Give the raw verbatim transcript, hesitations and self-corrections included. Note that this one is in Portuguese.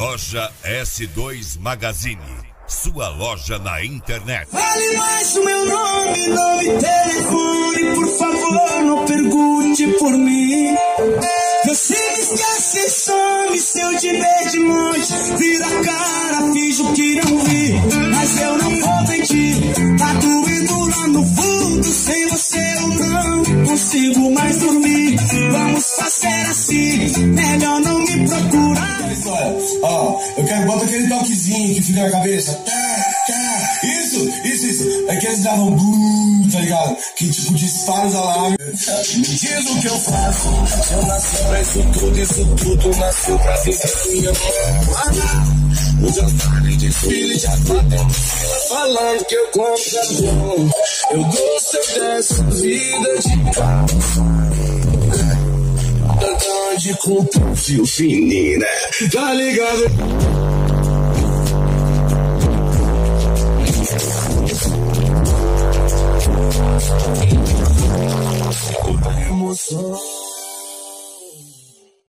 Loja S dois Magazine, sua loja na internet. Fale mais o meu nome, nome e telefone, por favor, não pergunte por mim. Você me esquece, some, se eu te ver de longe, vira a cara, finjo que não vi, mas eu não vou mentir. Tá doendo lá no fundo, sem você eu não consigo mais dormir. Vamos fazer assim, melhor não me procurar. Olha, ó, eu quero botar aquele toquezinho que fica na cabeça. Tá, tá, isso, isso, isso. É que eles davam bum, tá ligado? Que tipo dispara os alarmes. Me diz o que eu faço. Eu nasci pra isso tudo, isso tudo nasceu pra viver minha mão. Os jantares de filho já tá dentro falando que eu compro cartão. Eu gosto dessa vida de carro. Verdade com perfil fininho, né? Tá ligado? Emoção.